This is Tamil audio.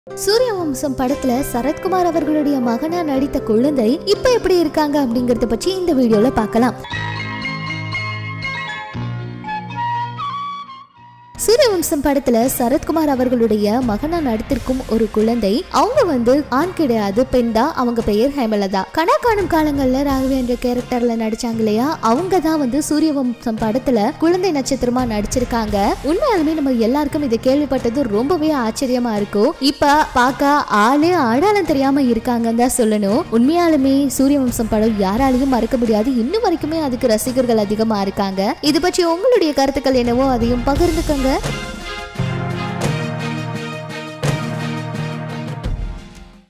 சூரியவம்சம் படத்துல சரத்குமார் அவர்களுடைய மகனா நடித்த குழந்தை இப்ப எப்படி இருக்காங்க அப்படிங்கறத பற்றி இந்த வீடியோல பார்க்கலாம். சூரியவம்சம் படத்துல சரத்குமார் அவர்களுடைய மகனா நடித்திருக்கும் ஒரு குழந்தை. அவங்க ஆண் கிடையாது, பெண் தான். அவங்க பெயர் ஹேமலதா. கணக்காணும் காலங்கள்ல ராகவேந்திர கேரக்டர்ல நடிச்சாங்க இல்லையா, அவங்க தான் சூரியவம்சம் படத்துல குழந்தை நட்சத்திரமா நடிச்சிருக்காங்க. உண்மையாலுமே நம்ம எல்லாருக்கும் இதை கேள்விப்பட்டது ரொம்பவே ஆச்சரியமா இருக்கும். இப்ப பார்க்க ஆளே அடையாளம் தெரியாம இருக்காங்கன்னு தான் சொல்லணும். உண்மையாலுமே சூரியவம்சம் படம் யாராலையும் மறக்க முடியாது. இன்னும் வரைக்குமே அதுக்கு ரசிகர்கள் அதிகமா இருக்காங்க. இது பற்றி உங்களுடைய கருத்துக்கள் என்னவோ அதையும் பகிர்ந்துக்கங்க.